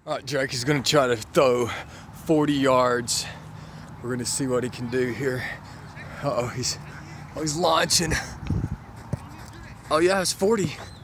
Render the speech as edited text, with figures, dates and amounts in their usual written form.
All right, Drake is gonna try to throw 40 yards. We're gonna see what he can do here. Uh-oh, he's launching. Oh yeah, it's 40.